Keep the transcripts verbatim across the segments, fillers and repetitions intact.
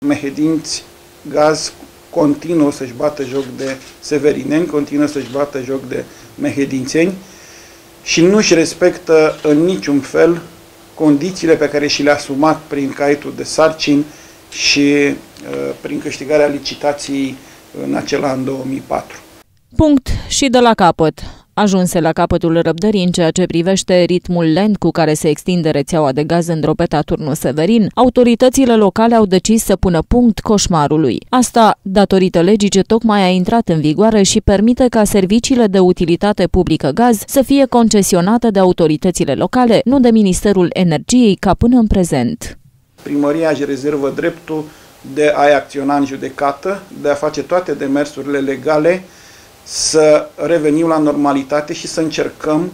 Mehedinți Gaz continuă să-și bată joc de severineni, continuă să-și bată joc de mehedințeni și nu-și respectă în niciun fel condițiile pe care și le-a asumat prin caietul de sarcini și uh, prin câștigarea licitației în acel an două mii patru. Punct și de la capăt. Ajunse la capătul răbdării în ceea ce privește ritmul lent cu care se extinde rețeaua de gaz în Drobeta Turnu Severin, autoritățile locale au decis să pună punct coșmarului. Asta datorită legii ce tocmai a intrat în vigoare și permite ca serviciile de utilitate publică gaz să fie concesionate de autoritățile locale, nu de Ministerul Energiei, ca până în prezent. Primăria își rezervă dreptul de a acționa în judecată, de a face toate demersurile legale să revenim la normalitate și să încercăm,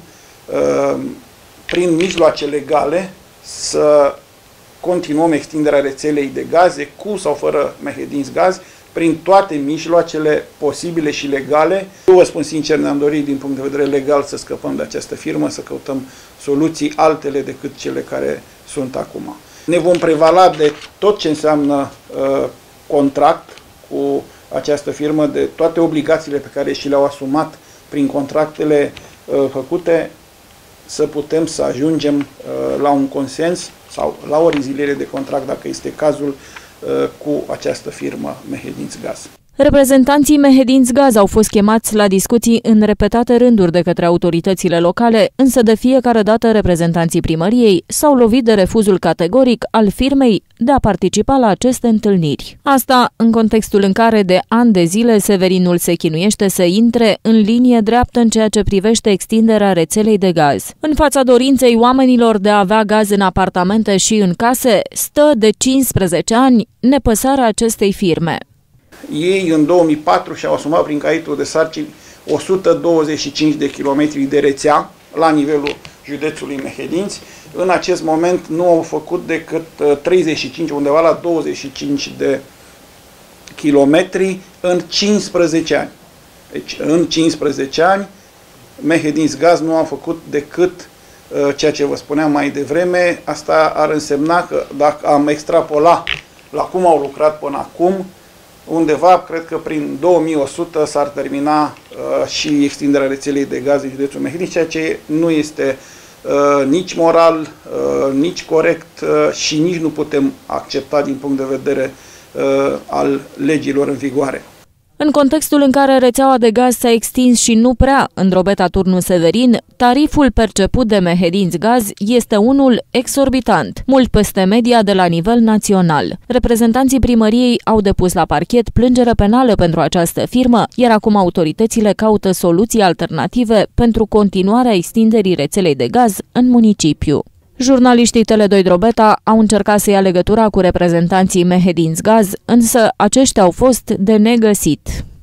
prin mijloace legale, să continuăm extinderea rețelei de gaze, cu sau fără Mehedinți Gaz, prin toate mijloacele posibile și legale. Eu vă spun sincer, ne-am dorit din punct de vedere legal să scăpăm de această firmă, să căutăm soluții altele decât cele care sunt acum. Ne vom prevala de tot ce înseamnă uh, contract cu această firmă, de toate obligațiile pe care și le-au asumat prin contractele uh, făcute, să putem să ajungem uh, la un consens sau la o reziliere de contract, dacă este cazul, uh, cu această firmă Mehedinți Gaz. Reprezentanții Mehedinți Gaz au fost chemați la discuții în repetate rânduri de către autoritățile locale, însă de fiecare dată reprezentanții primăriei s-au lovit de refuzul categoric al firmei de a participa la aceste întâlniri. Asta în contextul în care de ani de zile Severinul se chinuiește să intre în linie dreaptă în ceea ce privește extinderea rețelei de gaz. În fața dorinței oamenilor de a avea gaz în apartamente și în case, stă de cincisprezece ani nepăsarea acestei firme. Ei în două mii patru și-au asumat prin caietul de sarcini o sută douăzeci și cinci de kilometri de rețea la nivelul județului Mehedinți. În acest moment nu au făcut decât treizeci și cinci, undeva la douăzeci și cinci de kilometri în cincisprezece ani. Deci în cincisprezece ani Mehedinți Gaz nu a făcut decât ceea ce vă spuneam mai devreme. Asta ar însemna că dacă am extrapola la cum au lucrat până acum, undeva, cred că prin două mii o sută s-ar termina uh, și extinderea rețelei de gaz în județul Mehedinți, ceea ce nu este uh, nici moral, uh, nici corect uh, și nici nu putem accepta din punct de vedere uh, al legilor în vigoare. În contextul în care rețeaua de gaz s-a extins și nu prea în Drobeta Turnu Severin, tariful perceput de Mehedinți Gaz este unul exorbitant, mult peste media de la nivel național. Reprezentanții primăriei au depus la parchet plângere penală pentru această firmă, iar acum autoritățile caută soluții alternative pentru continuarea extinderii rețelei de gaz în municipiu. Jurnaliștii Tele doi Drobeta au încercat să ia legătura cu reprezentanții Mehedinți Gaz, însă aceștia au fost de negăsit.